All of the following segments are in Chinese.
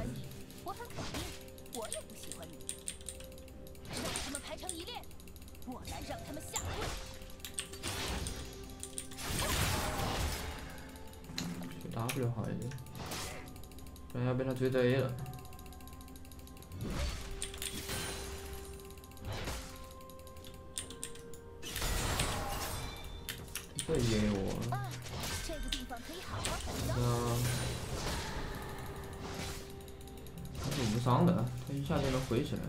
欢你，我很肯定，我也不喜欢你。让他们排成一列，我来让他们下跪。 W 好一点，不然要被他追着 A 了。这也给我。 这个地方可以好好改造。 他是无伤的，他一下就能回起来。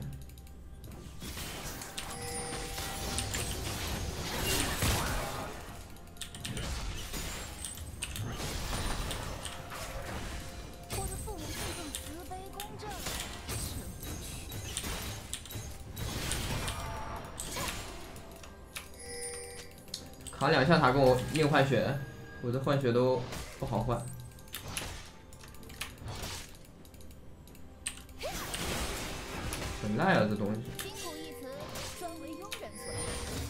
卡2下塔跟我硬换血，我这换血都不好换。很赖啊，这东西。 辛苦一词专为庸人所用。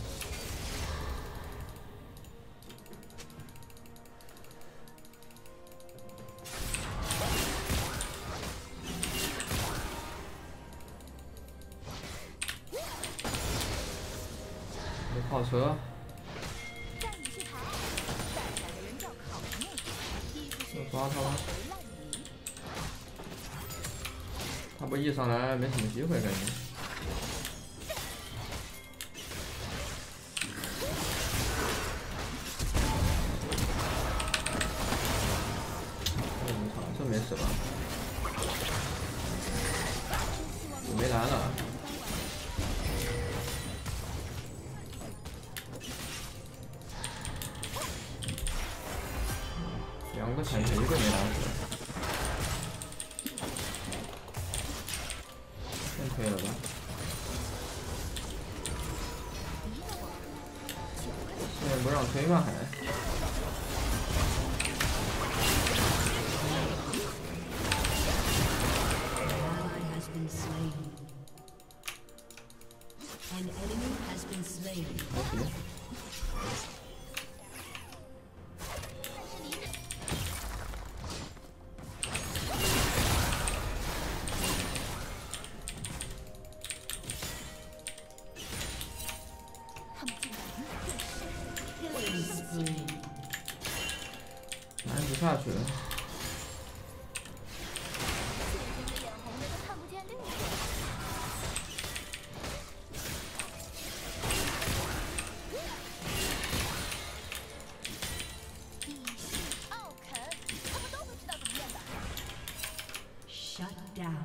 没跑车。 要抓他了，他不一上来没什么机会感觉。这没死吧？我没蓝了。2个残血，1个没打死。先推了吧。现在不让推吗？还？ 拿不下去了。 Shut down.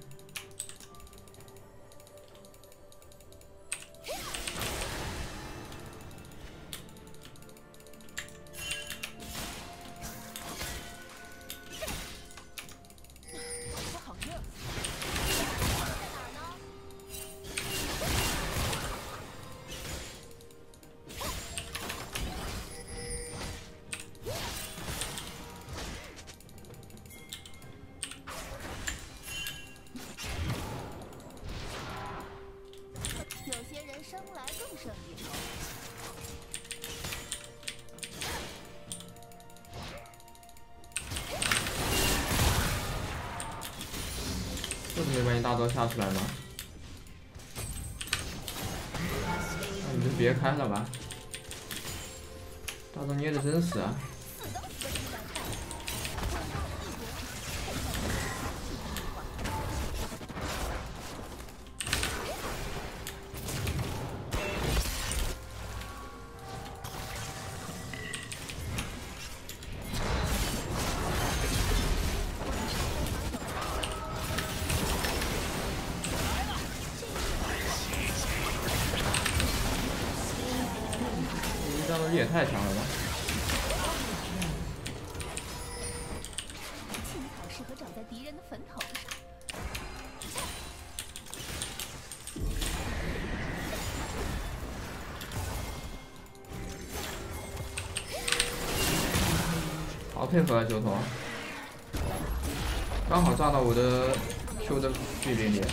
生来更胜一筹。 就是没把你大招下出来吗？那你就别开了吧，大招捏的真死啊！ 战斗力也太强了吧！ 青草适合长在敌人的坟头上。 好配合啊，九头，刚好炸到我的 Q 的距离里。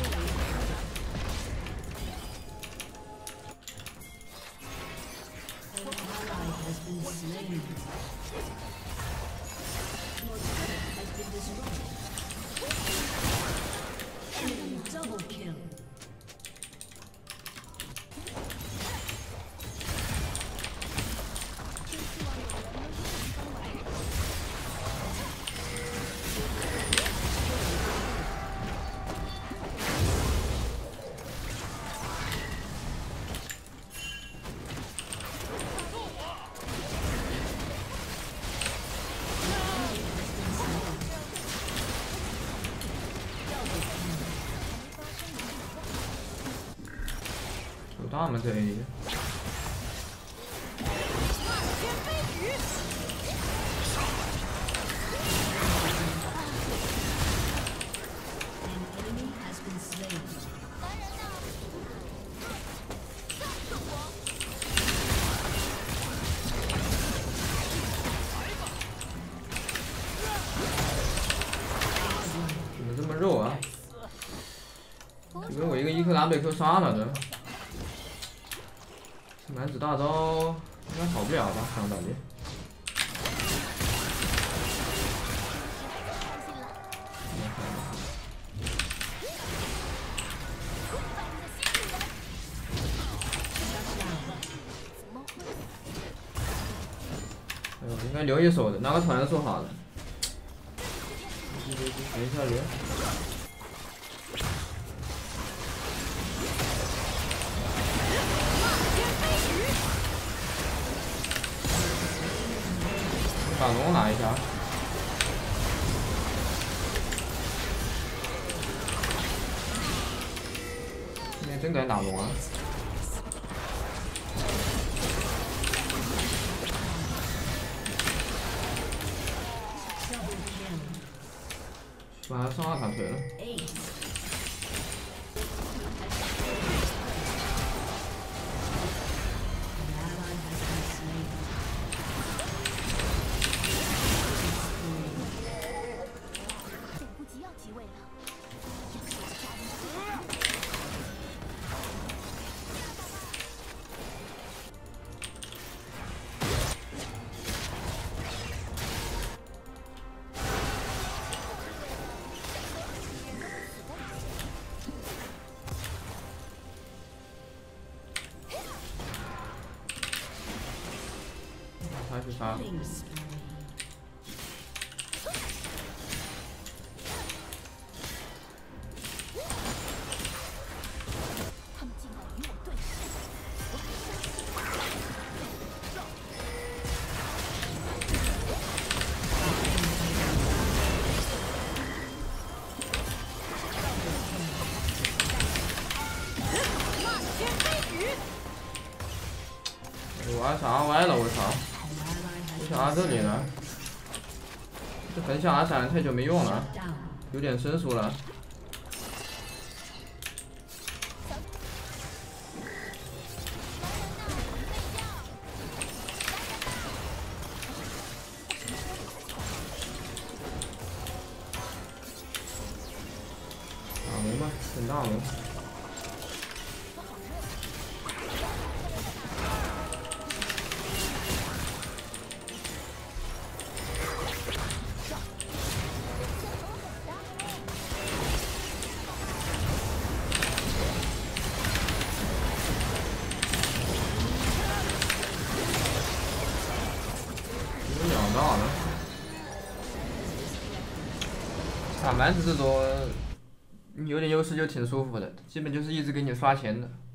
Your turret has been destroyed. 那么对。怎么这么肉啊？以为我一个1Q打被 Q 杀了的。男子大招应该好不了吧？看我感觉。哎呦，应该留一手的，拿个团说好了。等一下留。把龙拿一下。今天真敢打龙啊！把他上二塔腿了。他去杀。我还啥歪了，我操！为啥这里呢？这横向R闪太久没用了，有点生疏了。打龙吧，等大龙。打蛮子这种有点优势就挺舒服的，基本就是一直给你刷钱的。